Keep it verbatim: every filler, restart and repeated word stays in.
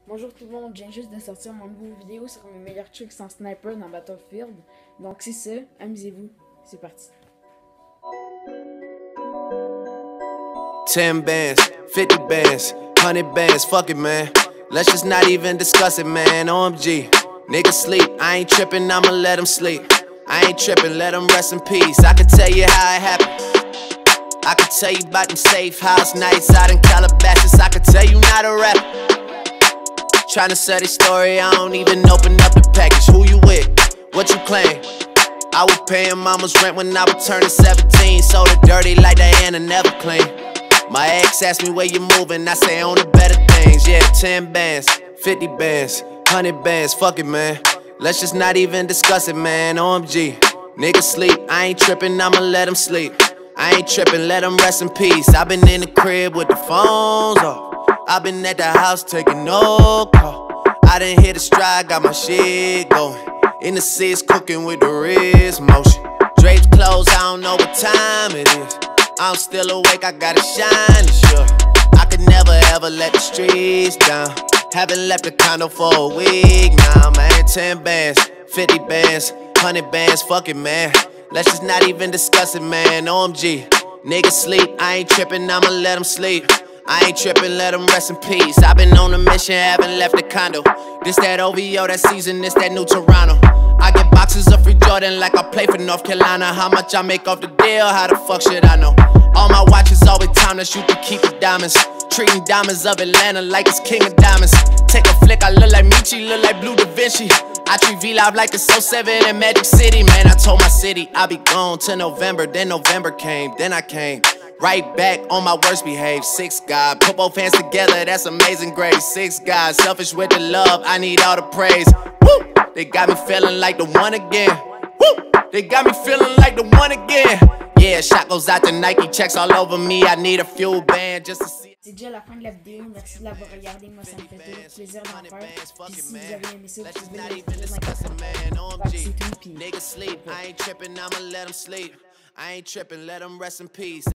Bonjour tout le monde, je viens juste de sortir mon nouveau vidéo sur mes meilleurs tricks en sniper dans Battlefield. Donc c'est ça, amusez-vous, c'est parti. ten bands, fifty bands, one hundred bands, fuck it man. Let's just not even discuss it man, O M G. Niggas sleep, I ain't trippin', I'ma let them sleep. I ain't trippin', let them rest in peace. I can tell you how it happened. I can tell you about them safe house nights out in Calabasas. I can tell you not a rap. Tryna sell this story, I don't even open up the package. Who you with? What you claim? I was paying mama's rent when I was turning seventeen. Sold her dirty like Diana, never clean. My ex asked me where you moving, I say on the better things. Yeah, ten bands, fifty bands, one hundred bands, fuck it man. Let's just not even discuss it man, O M G. Niggas sleep, I ain't trippin', I'ma let them sleep. I ain't trippin', let them rest in peace. I been in the crib with the phones off. I been at the house taking no call. I done hit a stride, got my shit going. In the seats cooking with the wrist motion. Drapes closed, I don't know what time it is. I'm still awake, I gotta shine and sure. I could never ever let the streets down. Haven't left the condo for a week now, man. ten bands, fifty bands, one hundred bands, fuck it man. Let's just not even discuss it man, O M G. Niggas sleep, I ain't trippin', I'ma let them sleep. I ain't trippin', let them rest in peace. I been on a mission, haven't left the condo. This that O V O, that season, this that new Toronto. I get boxes of free Jordan like I play for North Carolina. How much I make off the deal, how the fuck should I know? All my watches always timeless, you can keep the diamonds. Treating diamonds of Atlanta like it's king of diamonds. Take a flick, I look like Michi, look like Blue Da Vinci. I treat V-Live like it's oh seven in Magic City. Man, I told my city I'll be gone till November. Then November came, then I came right back on my worst behave. Six God, put both hands together, that's amazing grace. Six God, selfish with the love, I need all the praise. Woo! They got me feeling like the one again. Woo! They got me feeling like the one again. Yeah, shot goes out to Nike, checks all over me. I need a fuel band just to see. C'est déjà la fin de la vidéo, merci de l'avoir regardé, moi ça me fait toujours plaisir d'en faire. Puis si vous avez aimé ça, vous pouvez le mettre dans les commentaires. C'est tout, puis... Niggas sleep, I ain't trippin', I'ma let them sleep. I ain't trippin', let them rest in peace.